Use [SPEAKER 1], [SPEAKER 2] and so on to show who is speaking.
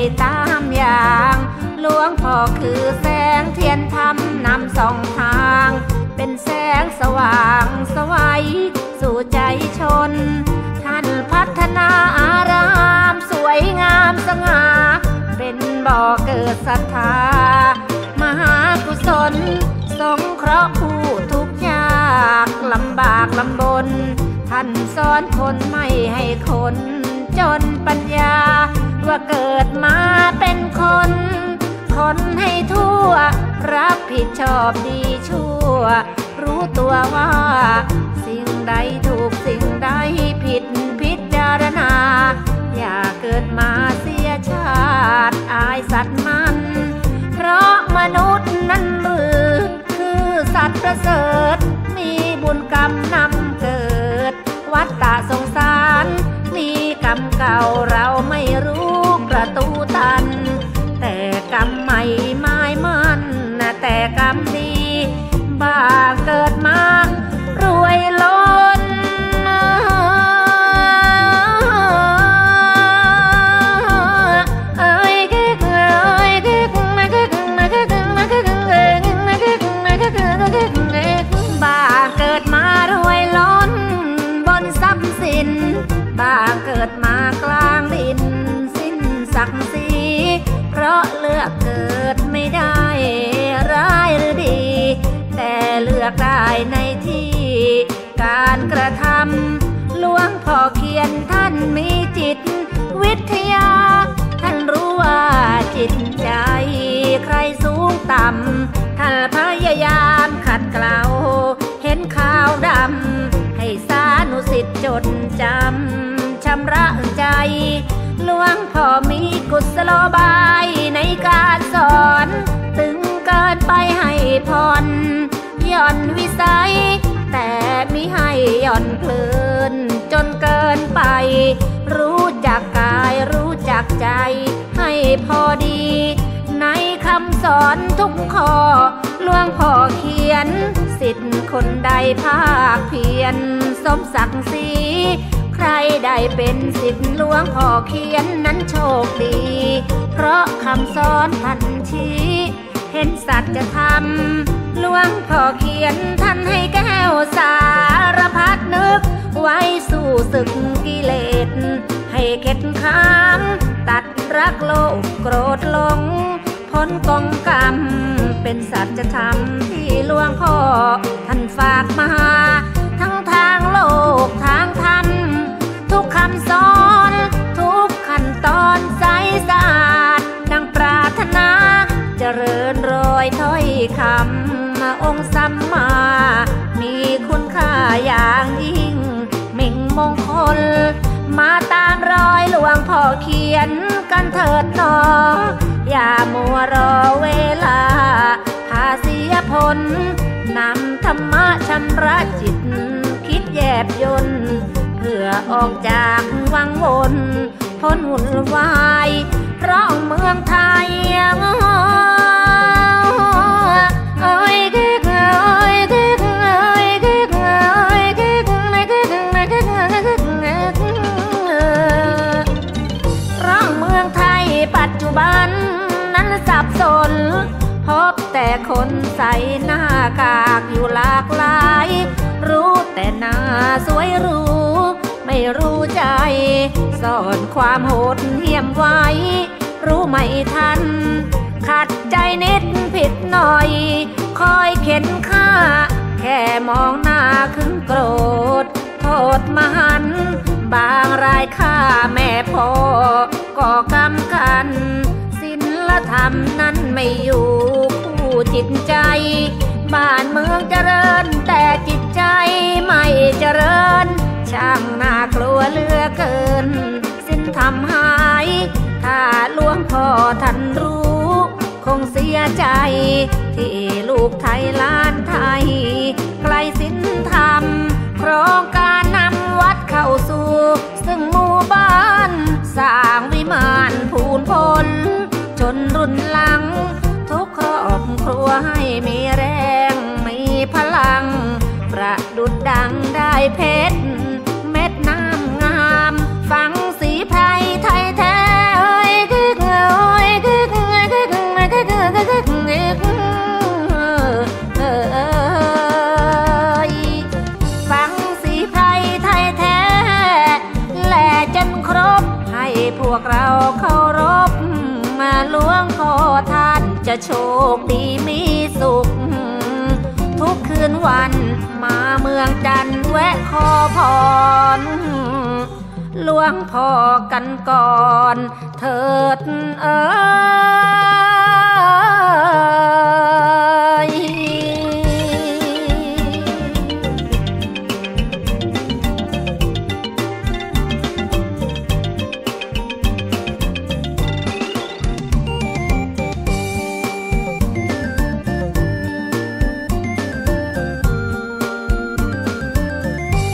[SPEAKER 1] ตามอย่างหลวงพ่อคือแสงเทียนธรรมนำส่องทางเป็นแสงสว่างสวัยสู่ใจชนท่านพัฒนาอารามสวยงามสง่าเป็นบ่อเกิดศรัทธามหากุศลสงเคราะห์ผู้ทุกข์ยากลำบากลำบนท่านสอนคนไม่ให้คนจนปัญญาว่าเกิดมาเป็นคนคนให้ทั่วรับผิดชอบดีชั่วรู้ตัวว่าสิ่งใดถูกสิ่งใดผิดพิจารณาอย่าเกิดมาเสียชาติอายสัตว์มันเพราะมนุษย์นั้นหรือคือสัตว์ประเสริฐมีบุญกรรมนำเกิดวัฏฏะสงสารมีกรรมเก่าเราไม่รู้ประตูตันแต่กรรมใหม่ไม้มันแต่กรรมดีบ้าเกิดมารวยล้นบ้าเกิดมารวยล้นบนทรัพย์สินบ้าเกิดมากลางดินสิ้นศักดิ์ศรีเพราะเลือกเกิดไม่ได้ร้ายหรือดีแต่เลือกได้ในที่การกระทำหลวงพ่อเขียนท่านมีจิตวิทยาท่านรู้ว่าจิตใจใครสูงต่ำท่านพยายามขัดเกลาเห็นขาวดำให้สานุสิทธิ์จดจำชำระใจหลวงพ่อมีกุศโลบายในการสอนตึงเกินไปให้ผ่อนหย่อนวิสัยแต่มิให้หย่อนเพลินจนเกินไปรู้จักกายรู้จักใจให้พอดีในคำสอนทุกข้อหลวงพ่อเขียนสิทธิ์คนใดภาคเพียรสมศักดิ์ศรีใครได้เป็นศิษย์หลวงพ่อเขียนนั้นโชคดีเพราะคำสอนท่านชี้เห็นสัจธรรมหลวงพ่อเขียนท่านให้แก้วสารพัดนึกไว้สู่ศึกกิเลสให้เข็ดข้ามตัดรักโลภโกรธหลงพ้นกองกรรมเป็นสัจธรรมที่หลวงพ่อท่านฝากมาทั้งทางโลกทางธรรมทุกคำสอนทุกขั้นตอนใสสะอาดดังปรารถนาเจริญรอยถ้อยคำองค์สัมมามีคุณค่าอย่างยิ่งมิ่งมงคลมาตามรอยหลวงพ่อเขียนกันเถิดหนออย่ามัวรอเวลาพาเสียผลนำธรรมะชำระจิตคิดแยบยนต์เพื่อออกจากวังวนพ้นวุ่นวายเพราะเมืองไทยปัจจุบันนั้นสับสนพบแต่คนใส่หน้ากากอยู่หลากหลายรู้แต่หน้าสวยรู้ไม่รู้ใจซ่อนความโหดเหี้ยมไว้รู้ไม่ทันขัดใจนิดผิดหน่อยคอยเข็นฆ่าแค่มองหน้าขึ้นโกรธโทษมหันต์บางรายฆ่าแม่พ่อก่อกรรมกันศีลธรรมนั้นไม่อยู่คู่จิตใจบ้านเมืองเจริญแต่จิตใจไม่เจริญช่างน่ากลัวเหลือเกินศีลธรรมหายถ้าหลวงพ่อท่านรู้คงเสียใจที่ลูกไทยล้านไทยไกลศีลธรรมโครงการนำวัดเข้าสู่ซึ่งหมู่บ้านสร้างวิมานพูนพลจนรุ่นหลังทุกครอบครัวให้มีแรงมีพลังประดุจดังได้เพชรเม็ดน้ำงามฟังสีไพรไทยแท้เอ้ยเคารพมาหลวงพ่อท่านจะโชคดีมีสุขทุกคืนวันมาเมืองจันทร์แวะขอพรหลวงพ่อกันก่อนเถิดเอ๋ย